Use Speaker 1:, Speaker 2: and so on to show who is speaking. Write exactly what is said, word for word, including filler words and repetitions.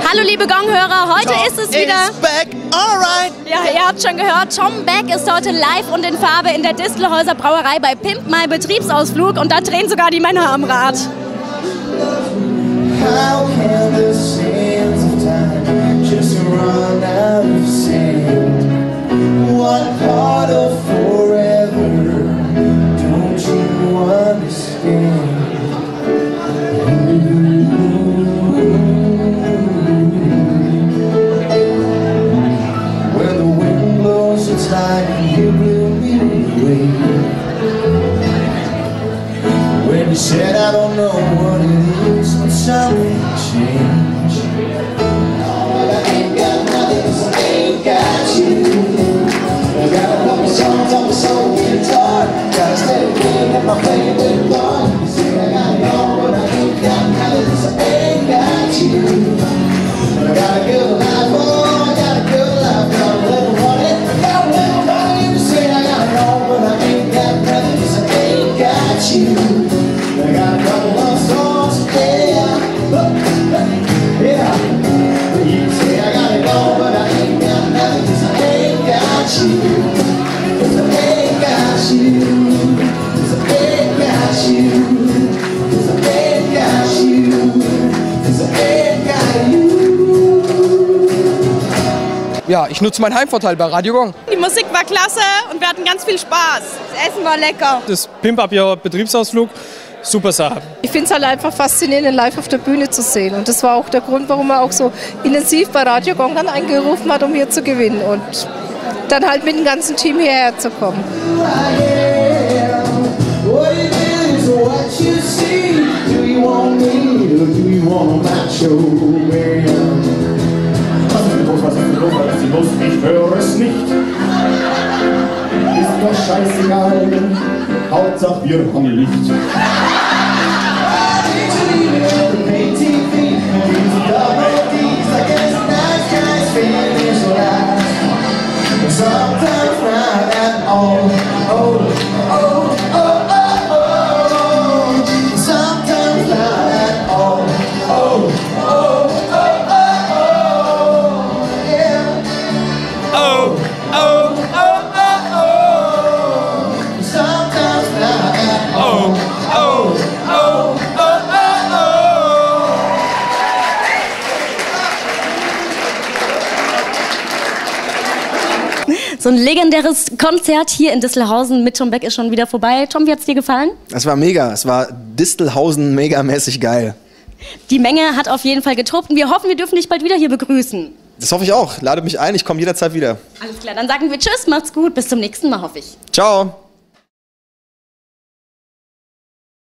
Speaker 1: Hallo liebe Gong-Hörer, heute
Speaker 2: Tom
Speaker 1: ist es wieder...
Speaker 2: is back, alright.
Speaker 1: Ja, ihr habt schon gehört, Tom Beck ist heute live und in Farbe in der Distelhäuser Brauerei bei Pimp My Betriebsausflug und da drehen sogar die Männer am Rad.
Speaker 3: How can the sands of time just run out of sand? What part of forever don't you understand? When the wind blows it's like you blew me away. When you said I don't know what it is, but something changed. Oh, I ain't got nothing, so I ain't got you. I got a couple songs on my soul guitar. Got a steady beat in my favorite bar. You say I got it all, but I ain't got nothing, so I ain't got you. But I got a good life, oh, I got a good life. Got a little money, I got a little money. You say I got it all, but I ain't got nothing, so I ain't got you. I got a couple of songs, yeah, yeah. You say I got it all, but I ain't got nothing, 'cause I ain't got you, 'cause I ain't got you, 'cause I ain't got you, 'cause I ain't got you, 'cause I ain't got you.
Speaker 4: Ja, ich nutze meinen Heimvorteil bei Radio Gong.
Speaker 5: Die Musik war klasse und wir hatten ganz viel Spaß. Das Essen war lecker.
Speaker 6: Das Pimp Up Your Betriebsausflug, super Sache.
Speaker 7: Ich finde es halt einfach faszinierend, ihn live auf der Bühne zu sehen. Und das war auch der Grund, warum er auch so intensiv bei Radio Gong dann eingerufen hat, um hier zu gewinnen. Und dann halt mit dem ganzen Team hierher zu kommen.
Speaker 3: Ich höre es nicht. Ist doch scheißegal. Hauptsache wir haben Licht. Sometimes not at all. Oh, oh, oh, oh, oh. Sometimes not at all. Oh, oh, oh, oh, oh. Yeah.
Speaker 6: Oh, oh, oh, oh,
Speaker 3: oh. Sometimes not at all.
Speaker 6: oh, oh, oh, oh, oh.
Speaker 1: So ein legendäres Konzert hier in Distelhausen mit Tom Beck ist schon wieder vorbei. Tom, wie hat's dir gefallen?
Speaker 2: Es war mega, es war Distelhausen megamäßig geil.
Speaker 1: Die Menge hat auf jeden Fall getobt und wir hoffen, wir dürfen dich bald wieder hier begrüßen.
Speaker 2: Das hoffe ich auch. Ladet mich ein, ich komme jederzeit wieder.
Speaker 1: Alles klar, dann sagen wir Tschüss, macht's gut, bis zum nächsten Mal, hoffe ich.
Speaker 2: Ciao.